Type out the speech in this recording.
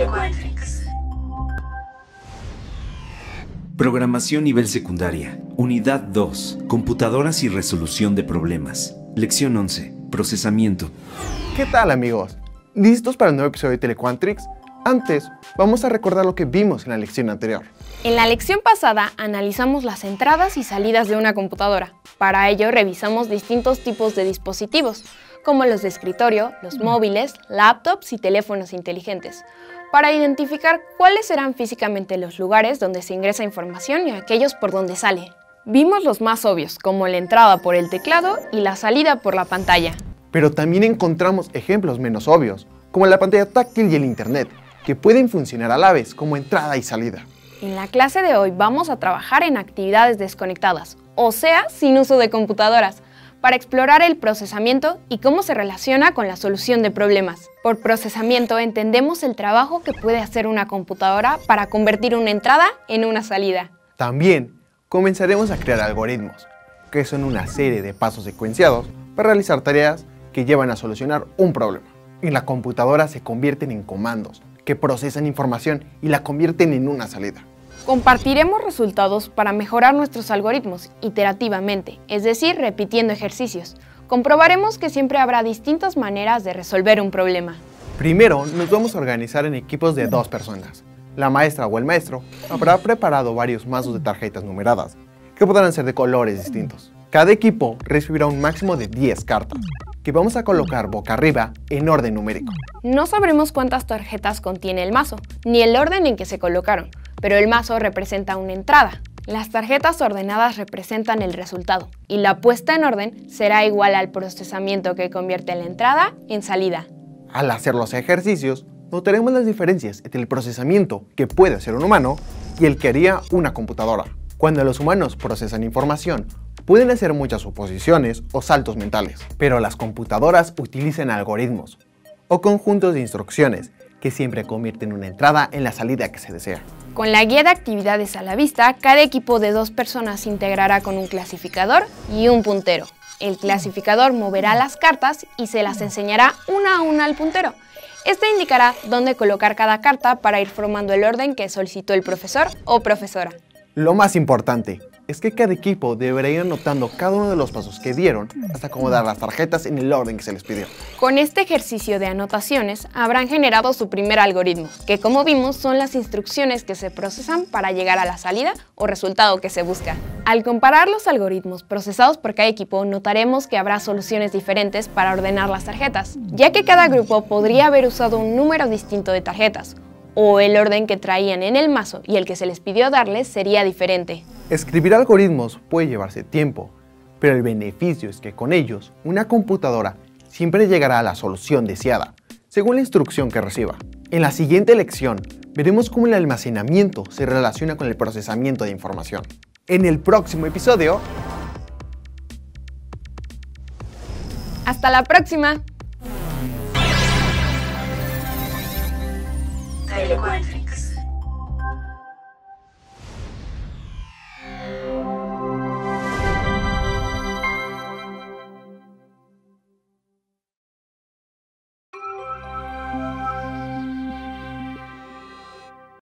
Telequatrix. Programación nivel secundaria. Unidad 2. Computadoras y resolución de problemas. Lección 11. Procesamiento. ¿Qué tal, amigos? ¿Listos para el nuevo episodio de Telequatrix? Antes, vamos a recordar lo que vimos en la lección anterior. En la lección pasada analizamos las entradas y salidas de una computadora. Para ello revisamos distintos tipos de dispositivos, como los de escritorio, los móviles, laptops y teléfonos inteligentes, para identificar cuáles serán físicamente los lugares donde se ingresa información y aquellos por donde sale. Vimos los más obvios, como la entrada por el teclado y la salida por la pantalla. Pero también encontramos ejemplos menos obvios, como la pantalla táctil y el internet, que pueden funcionar a la vez como entrada y salida. En la clase de hoy vamos a trabajar en actividades desconectadas, o sea, sin uso de computadoras, para explorar el procesamiento y cómo se relaciona con la solución de problemas. Por procesamiento entendemos el trabajo que puede hacer una computadora para convertir una entrada en una salida. También comenzaremos a crear algoritmos, que son una serie de pasos secuenciados para realizar tareas que llevan a solucionar un problema. En la computadora se convierten en comandos, que procesan información y la convierten en una salida. Compartiremos resultados para mejorar nuestros algoritmos iterativamente, es decir, repitiendo ejercicios. Comprobaremos que siempre habrá distintas maneras de resolver un problema. Primero, nos vamos a organizar en equipos de 2 personas. La maestra o el maestro habrá preparado varios mazos de tarjetas numeradas, que podrán ser de colores distintos. Cada equipo recibirá un máximo de 10 cartas, que vamos a colocar boca arriba en orden numérico. No sabremos cuántas tarjetas contiene el mazo, ni el orden en que se colocaron, pero el mazo representa una entrada. Las tarjetas ordenadas representan el resultado, y la puesta en orden será igual al procesamiento que convierte la entrada en salida. Al hacer los ejercicios, notaremos las diferencias entre el procesamiento que puede hacer un humano y el que haría una computadora. Cuando los humanos procesan información, pueden hacer muchas suposiciones o saltos mentales, pero las computadoras utilizan algoritmos o conjuntos de instrucciones que siempre convierten una entrada en la salida que se desea. Con la guía de actividades a la vista, cada equipo de 2 personas se integrará con un clasificador y un puntero. El clasificador moverá las cartas y se las enseñará una a una al puntero. Este indicará dónde colocar cada carta para ir formando el orden que solicitó el profesor o profesora. Lo más importante es que cada equipo deberá ir anotando cada uno de los pasos que dieron hasta acomodar las tarjetas en el orden que se les pidió. Con este ejercicio de anotaciones habrán generado su primer algoritmo, que como vimos son las instrucciones que se procesan para llegar a la salida o resultado que se busca. Al comparar los algoritmos procesados por cada equipo, notaremos que habrá soluciones diferentes para ordenar las tarjetas, ya que cada grupo podría haber usado un número distinto de tarjetas, o el orden que traían en el mazo y el que se les pidió darles sería diferente. Escribir algoritmos puede llevarse tiempo, pero el beneficio es que con ellos, una computadora siempre llegará a la solución deseada, según la instrucción que reciba. En la siguiente lección, veremos cómo el almacenamiento se relaciona con el procesamiento de información. En el próximo episodio... ¡Hasta la próxima! Telequatrix.